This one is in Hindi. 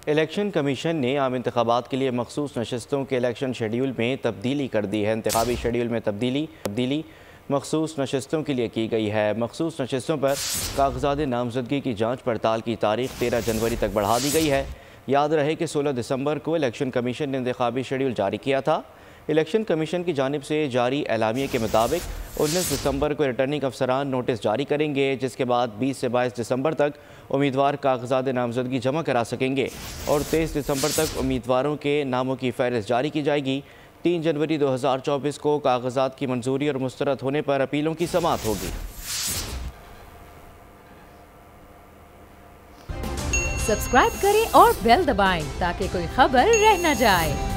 इलेक्शन कमीशन ने आम इंतखाबात के लिए मखसूस नशस्तों के इलेक्शन शेड्यूल में तब्दीली कर दी है। इंतखाबी शेड्यूल में तब्दीली मखसूस नशस्तों के लिए की गई है। मखसूस नशस्तों पर कागजात नामजदगी की जाँच पड़ताल की तारीख 13 जनवरी तक बढ़ा दी गई है। याद रहे कि 16 दिसंबर को इलेक्शन कमीशन ने इंतखाबी शेड्यूल जारी किया था। इलेक्शन कमीशन की जानिब से जारी एलामिया के मुताबिक 19 दिसंबर को रिटर्निंग अफसरान नोटिस जारी करेंगे, जिसके बाद 20 से 22 दिसंबर तक उम्मीदवार कागजात नामजदगी जमा करा सकेंगे और 23 दिसंबर तक उम्मीदवारों के नामों की फहरिस्त जारी की जाएगी। 3 जनवरी 2024 को कागजात की मंजूरी और मुस्तरद होने पर अपीलों की समाअत होगी। सब्सक्राइब करें और बेल दबाएं ताकि कोई खबर रह न जाए।